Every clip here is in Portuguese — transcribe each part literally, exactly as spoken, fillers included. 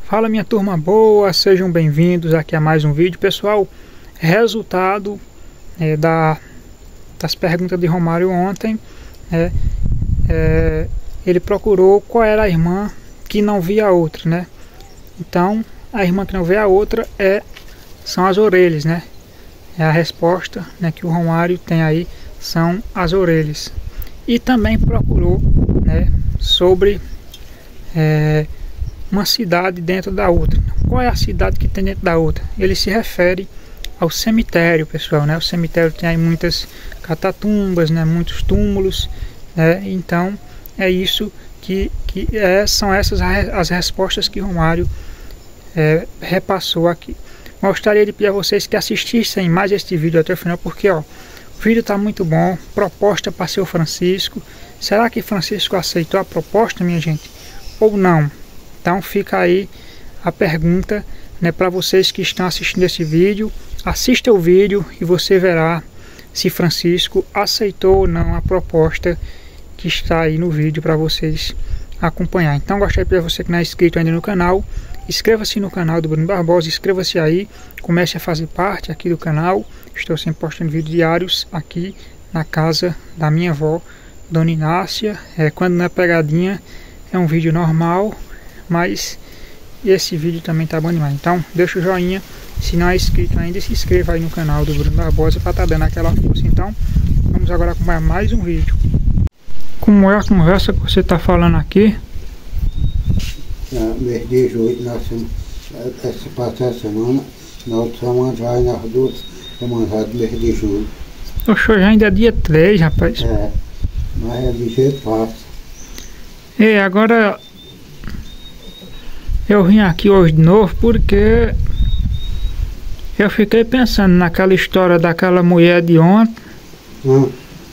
Fala, minha turma boa, sejam bem-vindos aqui a mais um vídeo. Pessoal, resultado é, da, das perguntas de Romário ontem, é, é, ele procurou qual era a irmã que não via a outra, né? Então, a irmã que não vê a outra é, são as orelhas, né? É a resposta, né, que o Romário tem aí, são as orelhas. E também procurou, né, sobre é, uma cidade dentro da outra. Qual é a cidade que tem dentro da outra? Ele se refere ao cemitério, pessoal, né? O cemitério tem aí muitas catatumbas, né? Muitos túmulos, né? Então é isso que, que é, são essas as respostas que Romário é, repassou aqui. Gostaria de pedir a vocês que assistissem mais este vídeo até o final, porque ó, o vídeo está muito bom. Proposta para seu Francisco. Será que Francisco aceitou a proposta, minha gente, ou não? Então fica aí a pergunta, né, para vocês que estão assistindo esse vídeo. Assista o vídeo e você verá se Francisco aceitou ou não a proposta que está aí no vídeo para vocês acompanhar. Então gostaria de pedir a você que não é inscrito ainda no canal, inscreva-se no canal do Bruno Barbosa, inscreva-se aí, comece a fazer parte aqui do canal. Estou sempre postando vídeos diários aqui na casa da minha avó, Dona Inácia. É, quando não é pegadinha, é um vídeo normal, mas esse vídeo também tá bom demais. Então deixa o joinha, se não é inscrito ainda, se inscreva aí no canal do Bruno Barbosa para estar tá dando aquela força. Então vamos agora acompanhar mais um vídeo. Como é a conversa que você tá falando aqui? Na mês de julho, nós essa passada semana, na outra semana vai nas duas semanas do mês de julho. Oxe, já ainda é dia três, rapaz. É, mas é de jeito fácil. E agora eu vim aqui hoje de novo porque eu fiquei pensando naquela história daquela mulher de ontem. Hum.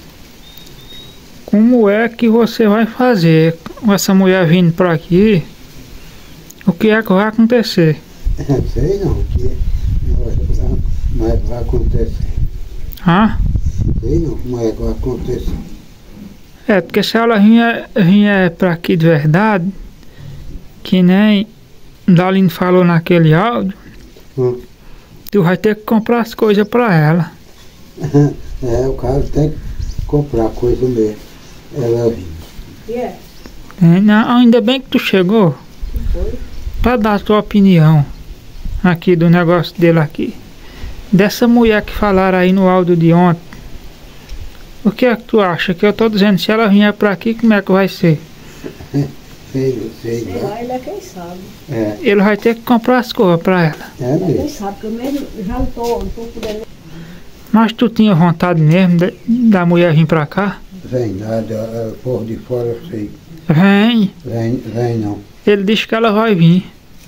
Como é que você vai fazer com essa mulher vindo por aqui? O que é que vai acontecer? Sei não, que mas vai acontecer. Hã? Sei não, mas vai acontecer. É, porque se ela vinha, vinha pra aqui de verdade, que nem Dalino falou naquele áudio, Hum. tu vai ter que comprar as coisas pra ela. É, o cara tem que comprar coisa mesmo. Ela vinha. Yeah. É, não, ainda bem que tu chegou Foi? pra dar a tua opinião aqui do negócio dele aqui. Dessa mulher que falaram aí no áudio de ontem. O que é que tu acha? Que eu tô dizendo, se ela vier pra aqui, como é que vai ser? Sei, sei Sei lá. lá, ele é quem sabe. É, Ele vai ter que comprar as coisas pra ela. é Ele é quem mesmo. sabe, porque eu mesmo já não tô, não tô podendo. Mas tu tinha vontade mesmo de, da mulher vir pra cá? Vem nada, é, por de fora eu sei. Vem. Vem, vem não. Ele disse que ela vai vir.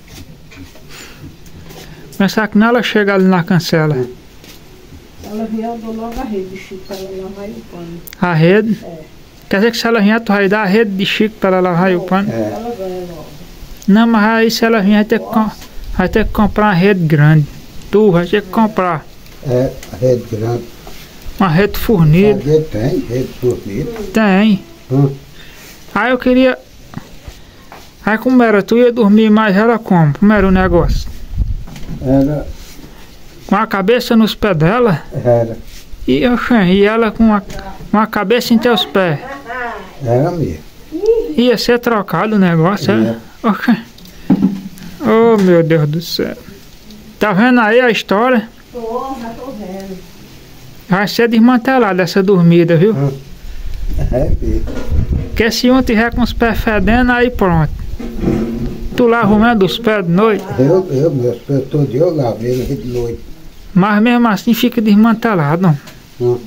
Pensar que não, ela chega ali na cancela. Ela vier, eu dou logo a rede de Chico para ela lavar o pano. A rede. É. Quer dizer que se ela vier, tu vai dar a rede de Chico para ela lavar o pano? É. Ela ganha logo. Não, mas aí se ela vier, vai ter que, com- vai ter que comprar uma rede grande. Tu vai ter que comprar É, rede grande. uma rede fornida. A rede tem, rede fornida. Tem. Hum. Aí eu queria... Aí como era? Tu ia dormir, mas era como? Como era o negócio? Era, Com a cabeça nos pés dela? era, E, oxe, e ela com a, com a cabeça em teus pés? era mesmo. Ia ser trocado o negócio, é? Oxe. Oh, meu Deus do céu. Tá vendo aí a história? Tô, já tô vendo. Vai ser desmantelada essa dormida, viu? Hum. É mesmo. Porque se um tiver com os pés fedendo, aí pronto. Tu lava o meio dos pés de noite, Eu, eu, meus pés todo dia eu lavei de noite. mas mesmo assim fica desmantelado. Hum.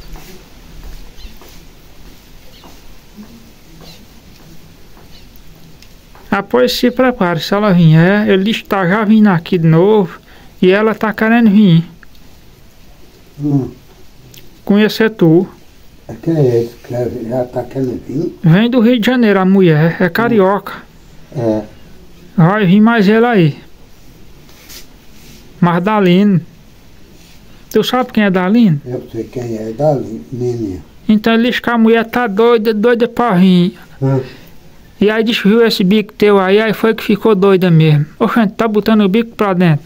Ah, pois se prepare, se ela vier, ele diz que tá já vindo aqui de novo e ela tá querendo vir Hum. conhecer tu. Quem é esse que já tá querendo vir? Vem do Rio de Janeiro a mulher, é carioca. É, Vai vir mais ele aí. Mas Dalino. Tu sabe quem é Dalino? eu sei quem é, dali, menina. Então ele diz que a mulher tá doida, doida pra vir. Hum. E aí desviou esse bico teu aí, aí foi que ficou doida mesmo. Oxente, tá botando o bico pra dentro.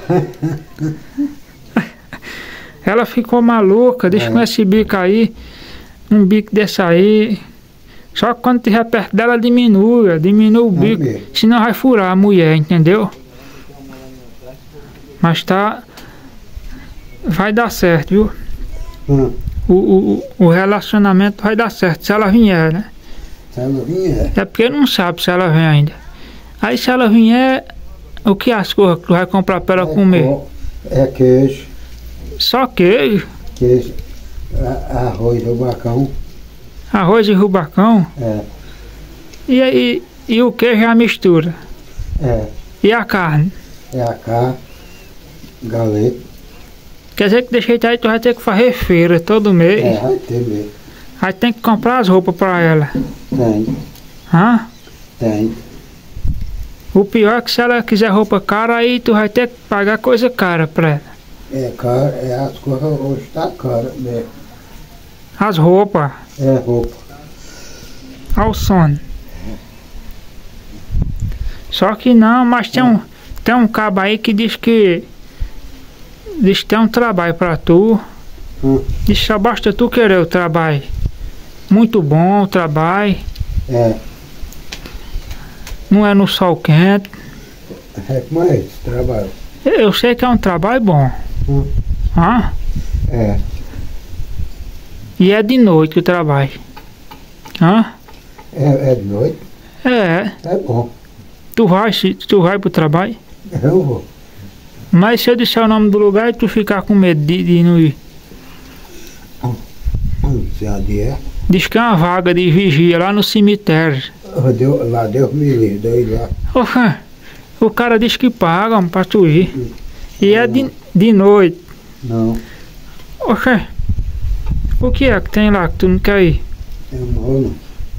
Ela ficou maluca, deixa com esse bico aí, um bico desse aí. Só que quando tiver perto dela diminui, diminui o bico, senão vai furar a mulher, entendeu? Mas tá, vai dar certo, viu? Hum. O, o, o relacionamento vai dar certo, se ela vier, né? Se ela vier. É porque não sabe se ela vem ainda. Aí se ela vier, o que as coisas que tu vai comprar pra ela É comer? co- É queijo, Só queijo, queijo, a- arroz, rubacão. arroz e rubacão. É, E aí, e o queijo é a mistura. é, E a carne. é a carne, galeta. Quer dizer que desse jeito aí tu vai ter que fazer feira todo mês. É, vai ter mesmo. Aí tem que comprar as roupas pra ela. Tem, Hã? tem. O pior é que se ela quiser roupa cara, aí tu vai ter que pagar coisa cara pra ela. É caro, é as coisas hoje tá caro mesmo. As roupas, É roupa. ao sono. Só que não, mas tem um, tem um cabo aí que diz que diz que tem um trabalho pra tu. Hum. Diz que só basta tu querer o trabalho. Muito bom o trabalho. É, Não é no sol quente. é como é esse trabalho? Eu sei que é um trabalho bom. Hum. Hã? É, E é de noite o trabalho. Hã? é, é de noite, É. é bom. Tu vai, se tu vai pro trabalho. Eu vou. Mas se eu disser o nome do lugar e tu ficar com medo de, de não ir. Hum, Se a dia Diz que é uma vaga de vigia lá no cemitério. é, Deus- lá Deus me livre, daí lá. Oxa, o cara diz que pagam pra tu ir. E é de, de noite. Não, Oxa, o que é que tem lá que tu não quer ir? eu não vou não.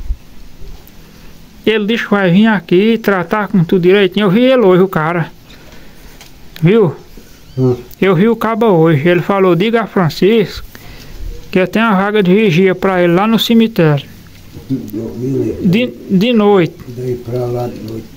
Ele diz que vai vir aqui tratar com tudo direitinho. Eu vi ele hoje, o cara. Viu? Hum. Eu vi o cabo hoje. Ele falou, diga a Francisco que eu tenho uma vaga de vigia pra ele lá no cemitério. Deus me livre. De, de noite. Daí pra lá de noite.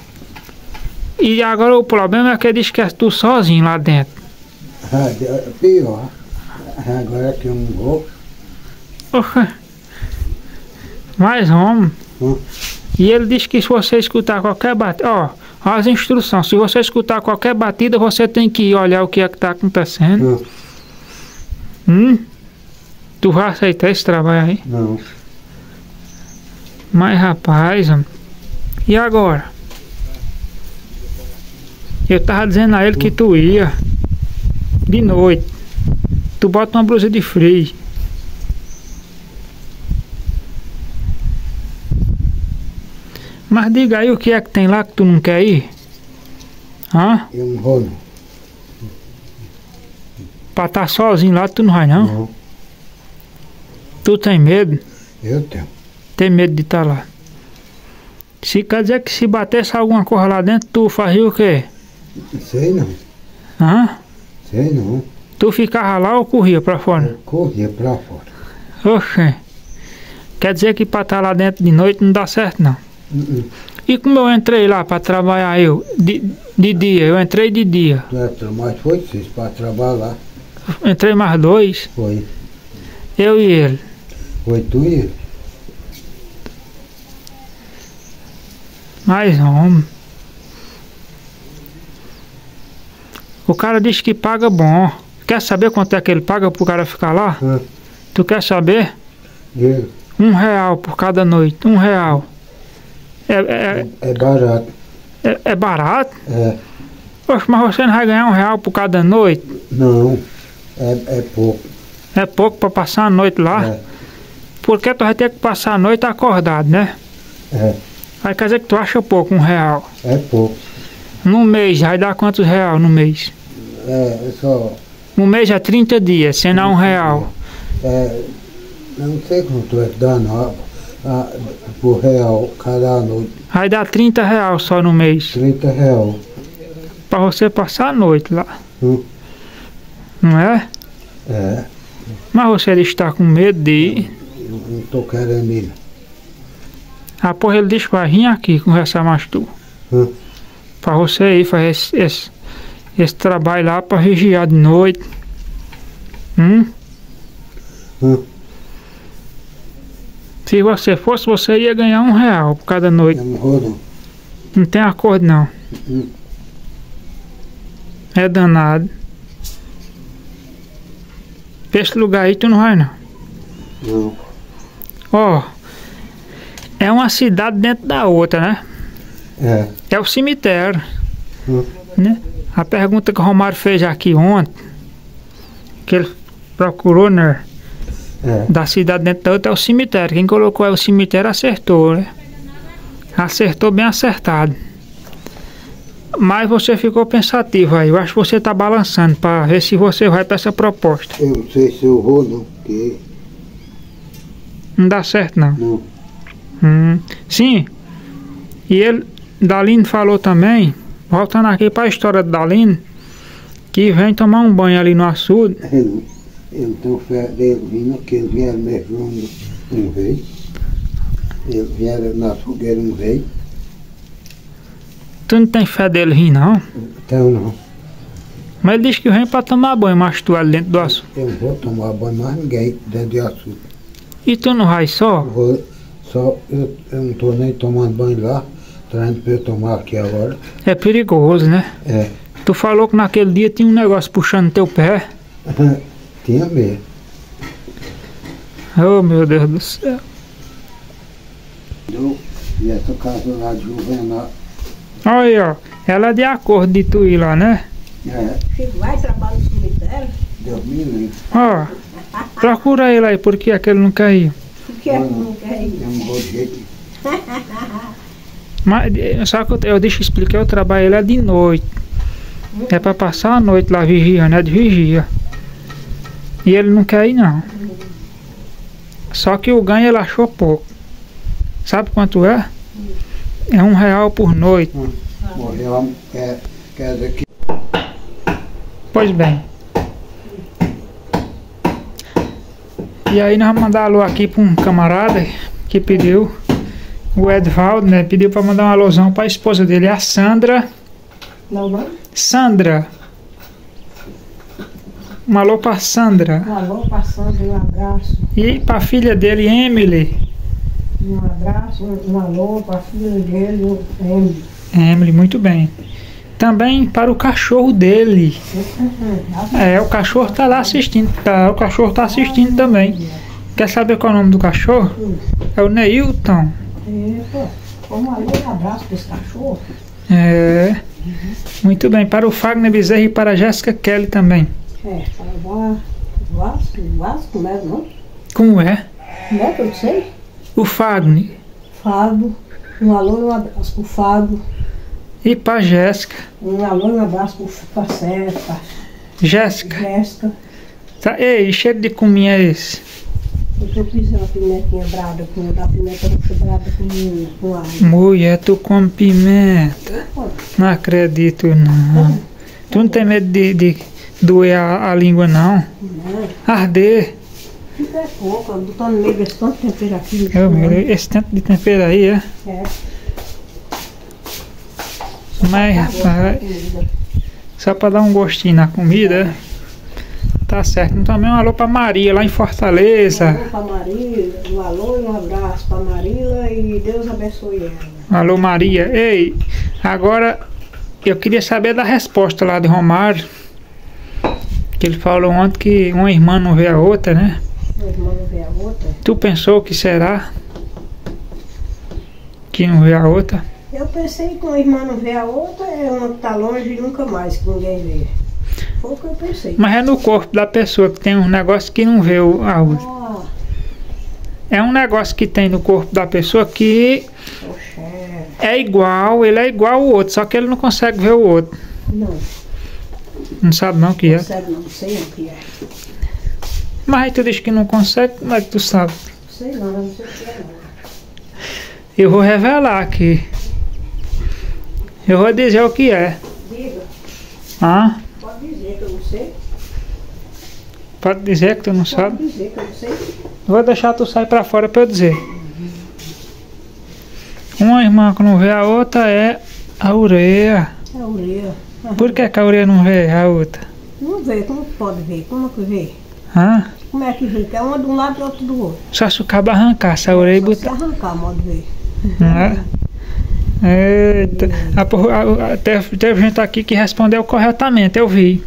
E agora o problema é que ele diz que é tu sozinho lá dentro. Ah, de- pior. Agora que eu não vou. Oxa. Mas homem. Hum. E ele diz que se você escutar qualquer batida, ó, ó as instruções, se você escutar qualquer batida, você tem que ir olhar o que é que tá acontecendo. Hum. Hum? Tu vai aceitar esse trabalho aí? Não. Mas rapaz, homem, e agora? Eu tava dizendo a ele que tu ia de noite. Tu bota uma blusa de frio. Mas diga aí o que é que tem lá que tu não quer ir? Hã? Eu não vou não. Pra estar sozinho lá tu não vai não? Não. Tu tem medo? Eu tenho. Tem medo de estar lá. Se quer dizer que se batesse alguma coisa lá dentro, tu fazia o quê? Sei não. Hã? Sei não. Tu ficava lá ou corria pra fora? Eu corria pra fora. Oxe. Quer dizer que pra estar lá dentro de noite não dá certo não. Hum, hum. E como eu entrei lá pra trabalhar eu, de, de dia, eu entrei de dia. É, mas foi seis para trabalhar. Entrei mais dois, Foi. eu e ele. Foi tu e ele. Mas homem. O cara diz que paga bom. Quer saber quanto é que ele paga pro cara ficar lá? Hum. Tu quer saber? Ele. Um real por cada noite. Um real. É, é, É barato. é, é barato? É. Poxa, mas você não vai ganhar um real por cada noite? Não. É, é pouco. É pouco pra passar a noite lá? É. Porque tu vai ter que passar a noite acordado, né? É. Aí quer dizer que tu acha pouco, um real. É pouco. No mês, vai dar quantos real no mês? É, é só. No mês é trinta dias, sendo um real. É. Não sei quanto é que dá não. Ah, por real cada noite. Vai dar trinta real só no mês. trinta real. Pra você passar a noite lá. Hum. Não é? É. Mas você está com medo de ir. Eu não tô querendo ir. Ah, porra, ele disse que vai vir aqui conversar mais tu. Hum. Pra você aí fazer esse, esse, esse trabalho lá pra vigiar de noite. Hum? Hum. Se você fosse, você ia ganhar um real por cada noite. Eu não vou não. Não tem acordo não. Hum. É danado. Pra esse lugar aí tu não vai não. Não. Ó, é uma cidade dentro da outra, né? É. É o cemitério, Hum. né? A pergunta que o Romário fez aqui ontem, que ele procurou, né? É. Da cidade dentro da outra é o cemitério. Quem colocou é o cemitério acertou, né? Acertou bem acertado. Mas você ficou pensativo aí. Eu acho que você tá balançando para ver se você vai para essa proposta. Eu não sei se eu vou não, porque Não dá certo não. não. Hum, sim. E ele, Dalino falou também, voltando aqui para a história do Dalino, que vem tomar um banho ali no açude. Eu não, eu não tenho fé dele vindo, que eles vieram mesmo, não, não veio. Eles vieram na fogueira, não veio. Tu não tem fé dele vir não? Então não. Mas ele disse que vem para tomar banho, mas tu ali dentro do açude. Eu não vou tomar banho mais ninguém dentro de açúcar. E tu não vai só? Eu vou, só, eu, eu não estou nem tomando banho lá, trazendo para eu tomar aqui agora. É perigoso, né? É. Tu falou que naquele dia tinha um negócio puxando teu pé. Tinha mesmo. Oh, meu Deus do céu. Eu, e essa casa lá de Juvenal. Olha aí, ó. Ela é de acordo de tu ir lá, né? É, Chico vai trabalhar no cemitério? Deus me livre. Ó, procura ele aí, porque aquele não quer ir. Por que é que não quer ir? Eu não vou de jeito. Mas, eh, só que eu, eu deixa eu explicar, o trabalho ele é de noite. É pra passar a noite lá vigiando, é de vigia. E ele não quer ir não. Só que o ganho ele achou pouco. Sabe quanto é? É um real por noite. Morreu, quer, quer dizer que. Pois bem. E aí nós vamos mandar alô aqui para um camarada que pediu, o Edvaldo, né? Pediu para mandar um alôzão para a esposa dele, a Sandra. Não, não? Sandra. Um alô para Sandra. Um alô passando, um abraço. E para a filha dele, Emily. Um abraço, um, um alô para a filha dele, o Emily. Emily, muito bem. Também para o cachorro dele. É, o cachorro tá lá assistindo. Tá, o cachorro tá assistindo também. Quer saber qual é o nome do cachorro? É o Neilton. Epa, vamos ali, um abraço para esse cachorro. É. Muito bem. Para o Fagner Bezerra e para a Jéssica Kelly também. É, para o Vasco, Vasco, como é, não? Como é? Como é que eu sei? O Fagner. Fábio, um alô e um abraço para o Fábio. E para a Jéssica. Um alô e um abraço para a Sérgio, para Jéssica. Jéssica. Tá, ei, cheiro de cominha é esse? Porque eu fiz uma pimentinha brada com da pimenta roxa brada com, com alho. Mulher, tu come pimenta. Não acredito não. Tu não tem medo de, de doer a, a língua não? Não, Arder. fica é pouco, eu botou no meio desse tanto tempero aqui. Eu, meu, esse tanto de tempero aí, é? É. Mas, rapaz, só pra dar um gostinho na comida, é? Tá certo. Então também um alô pra Maria, lá em Um Fortaleza. alô para Marília, um alô e um abraço para Marília e Deus abençoe ela. Alô, Maria. Ei, agora eu queria saber da resposta lá de Romário. Que ele falou ontem que uma irmã não vê a outra, né? Minha irmã não vê a outra. Tu pensou que será? Que não vê a outra? Eu pensei que uma irmã não vê a outra, é uma que tá longe e nunca mais que ninguém vê. Foi o que eu pensei. Mas é no corpo da pessoa que tem um negócio que não vê o- a outra. Ah, É um negócio que tem no corpo da pessoa que poxa, é igual, ele é igual ao outro, só que ele não consegue ver o outro. não, Não sabe não o que é. sério, não sei o que é. Mas aí tu diz que não consegue, como é que tu sabe? Sei não, não sei o que é não. Eu vou revelar aqui. Eu vou dizer o que é. Diga, Ah, pode dizer que eu não sei. pode dizer que tu não sabe. Pode dizer que eu não sei. Vou deixar tu sair pra fora pra eu dizer. Uma irmã que não vê a outra é a ureia. É a ureia. Por que, que a ureia não vê a outra? Não vê, como pode ver? Como que vê? Hã? Como é que vê? Que é uma de um lado e outra do outro. Só se o cabo arrancar essa ureia e Só se botar. arrancar, modo de ver. Não é? Eita. A porra- a- a- Teve, teve gente aqui que respondeu corretamente, eu vi.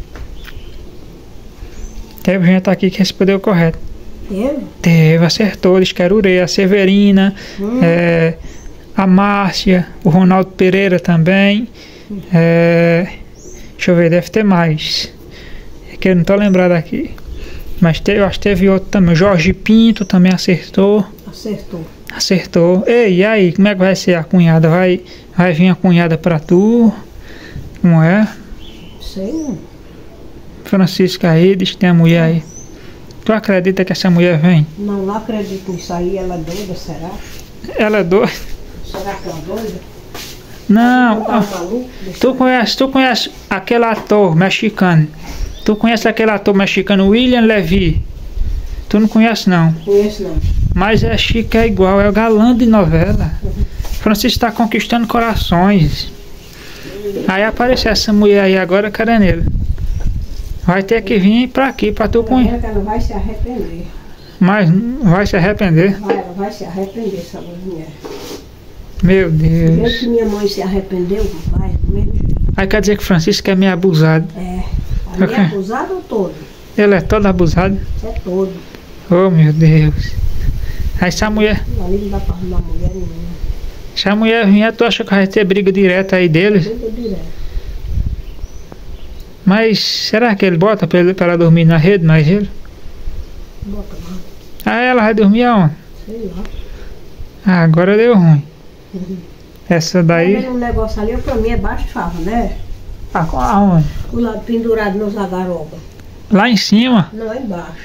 Teve gente aqui que respondeu correto. Teve? Teve, acertou, eles querem ureia. A Severina, Hum. é, a Márcia, o Ronaldo Pereira também. É, deixa eu ver, deve ter mais. É que eu não tô lembrado aqui. Mas teve, eu acho que teve outro também. O Jorge Pinto também acertou. Acertou. Acertou. Ei, e aí, como é que vai ser a cunhada? Vai, vai vir a cunhada pra tu? Como é? Sei não. Francisca aí, diz que tem a mulher aí. Tu acredita que essa mulher vem? Não, não acredito nisso aí. Ela é doida, será? Ela é doida? Será que ela é doida? Não. Não tá ah, maluco? Deixa Tu eu- conhece, tu conhece aquele ator mexicano? Tu conhece aquele ator mexicano, William Levy? Tu não conhece não. Conheço não. Mas é chique, é igual, é o galã de novela. Francisco está conquistando corações. Aí apareceu essa mulher aí agora querendo ele. Vai ter que vir pra aqui, pra tu conhecer. Ela vai se arrepender. Mas vai se arrepender. Vai, ela vai se arrepender, essa mulher. Meu Do jeito Deus. que minha mãe se arrependeu, vai, do mesmo jeito. Aí quer dizer que Francisco é meio abusado. É. A minha Ok. acusada ou todo? Ele é todo abusado. É todo. Oh meu Deus. Aí se a mulher, Ali não dá pra arrumar mulher nenhuma. se a mulher vier, tu acha que vai ter briga direta aí deles? Briga direto. Mas será que ele bota pra, ele, pra ela dormir na rede, mais ele? Bota lá. Ah, ela vai dormir aonde? Sei lá. Ah, agora deu ruim. Uhum. Essa Tá daí. vendo um negócio ali, pra mim é baixo de fava, né? Ah, aonde? O lado pendurado nos agaroba. Lá em cima Não, é embaixo.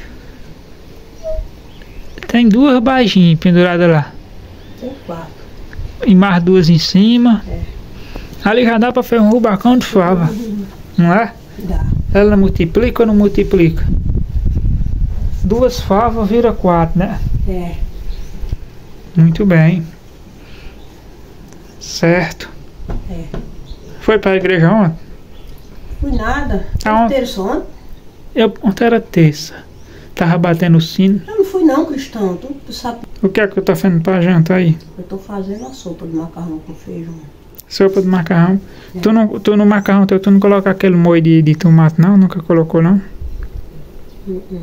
tem duas baixinhas penduradas lá. Tem quatro. E mais duas em cima. É. Ali já dá pra fazer um rubacão de fava, não é? Dá. Ela multiplica ou não multiplica? Duas favas vira quatro, né? É. Muito bem. Certo. É. Foi pra igreja ontem? Fui nada. Aonde? Fui ter sono. Eu, ontem era terça. Tava batendo o sino. Eu não fui não, Cristão. Tu sabe, O que é que eu tô fazendo pra janta aí? eu tô fazendo a sopa de macarrão com feijão. Sopa de macarrão. Tu, não, tu no macarrão teu, tu não coloca aquele molho de, de tomate não? Nunca colocou não? Uh -uh.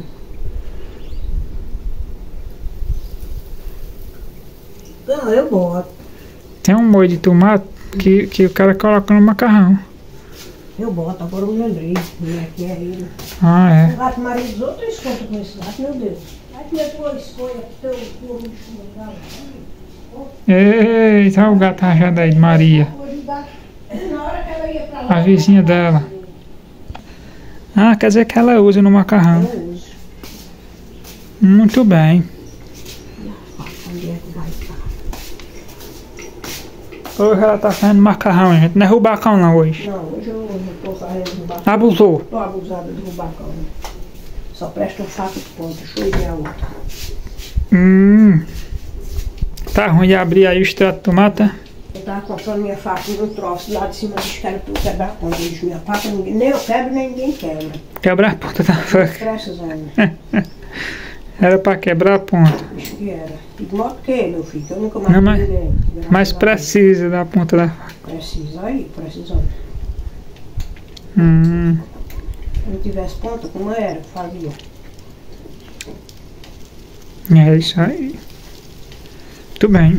Não, eu boto. Tem um molho de tomate que, que o cara coloca no macarrão. Eu boto, agora eu me lembrei. Como é que é ele. Ah, O é. gato marido dos outros conta com esse gato, meu Deus. Aí que é tua escolha, teu teu bicho legal. Eita, o gato rajado aí de Maria. Hoje o gato, na hora que ela ia pra lá. A vizinha dela. Ah, quer dizer que ela usa no macarrão. Eu uso. Muito bem. Onde é que vai estar? Hoje ela tá fazendo macarrão, gente. Não é rubacão não hoje. Não, hoje eu não tô fazendo rubacão. Abusou. Tô abusada de rubacão. Só presta um fato de ponta, deixa eu ver a outra. Hum. Tá ruim de abrir aí o extrato de tomate? Eu tava comprando minha faca num troço lá de cima, eles querem pra eu quebrar a ponta. Eles, minha faca, ninguém, nem eu quebro, nem ninguém quebra. Quebrar a ponta da faca. Presta, Zé. Era pra quebrar a ponta. Acho que era. E de modo que, meu filho, que eu nunca mais Não, mas- virei. Mas precisa da ponta da faca. Precisa aí, precisa. Hum. Se não tivesse ponta, como era, fazia. É isso aí. Muito bem.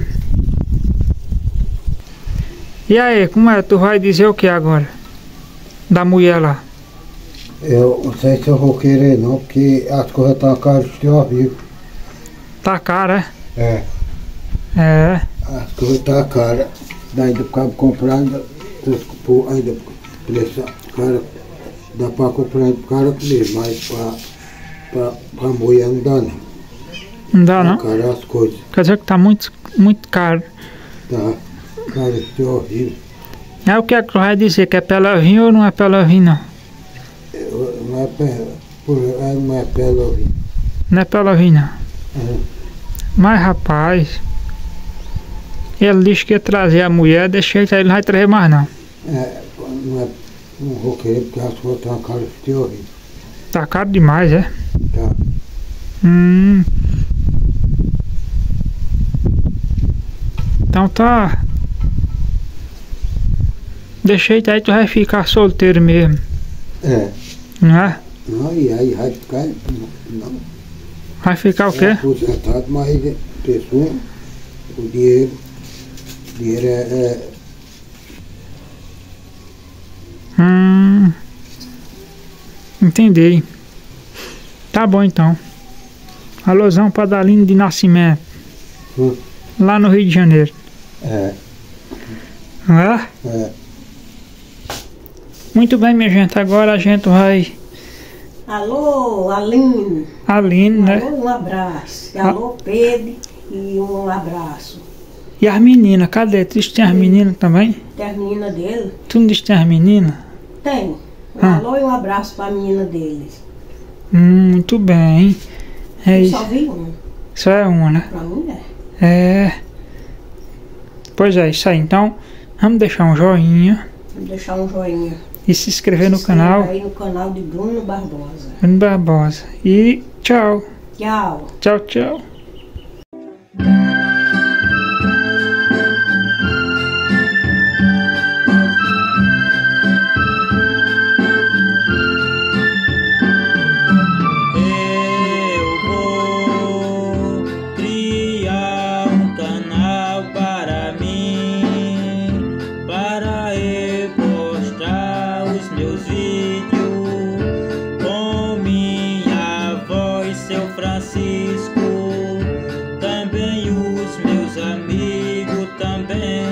E aí, como é? Tu vai dizer o que agora? Da mulher lá. Eu não sei se eu vou querer não, porque as coisas estão caras de ao vivo. Tá cara, É, é? É. as coisas estão caras. Daí do cabo comprar ainda, por- ainda preço cara, dá para comprar ainda pro cara mesmo, mas para pra, pra mulher não dá não. Não dá não? Cara, as coisas, Quer dizer que tá muito, muito caro. tá? Cara, de horrível. É o que é que tu vai dizer? Que é pra ela vir ou não é pra ela vir não? Eu- Não é pé, por, é, não é pé ouvir. Não é pra ela vir não. É. Mas rapaz, Ele disse que ia trazer a mulher, deixa ele, ele não vai trazer mais não. É, não, é, não vou querer porque as coisas estão caras de horrível. Tá caro demais, é? Tá. Hum. Então tá. Deixa ele aí, tu vai ficar solteiro mesmo. É. Não é? Não, e aí vai ficar. Não. Vai ficar o quê? É aposentado, mas pessoa, o dinheiro. O dinheiro é. é Hum. Entendi. Tá bom então. Alôzão pra Dalino de Nascimento. hum, Lá no Rio de Janeiro. é. Não é? É. Muito bem, minha gente. Agora a gente vai. Alô, Aline. Aline, né? Alô, um abraço. E alô, Pedro. E um abraço. E as meninas, cadê? Tu disse que tem as meninas também? Tem as meninas dele? Tu não disse que tem as meninas? Tem. Um Ah. alô e um abraço pra menina deles. Hum, muito bem. É Eu isso. só vi um. Só é uma, né? Pra mulher. É. Pois é, isso aí. Então, vamos deixar um joinha Vou deixar um joinha. e se inscrever no Se inscreva canal aí no canal de Bruno Barbosa. Bruno Barbosa. E tchau. Tchau. Tchau, tchau. Eu vou criar um canal para mim, para eu postar os meus vídeos com minha voz, seu Francisco, também os meus amigos também.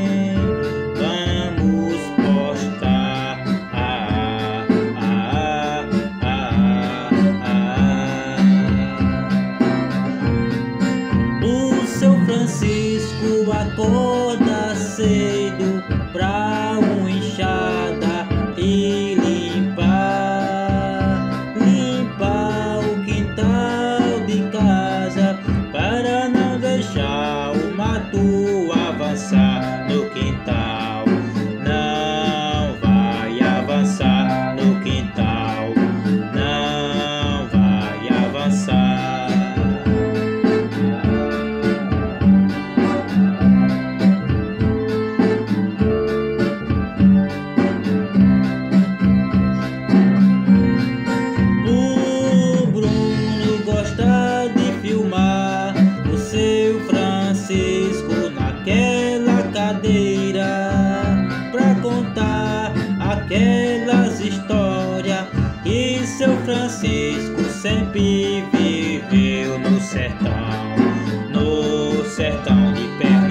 Vamos postar. Ah, ah, ah, ah, ah. O seu Francisco acorda cedo pra uma enxada e limpar, limpar o quintal de casa para não deixar o mato avançar no quintal. Não vai avançar no quintal, não vai avançar. O Bruno gosta de filmar o seu Francisco naquela cadeira pra contar aquelas histórias que seu Francisco sempre viveu no sertão, no sertão de Pernambuco.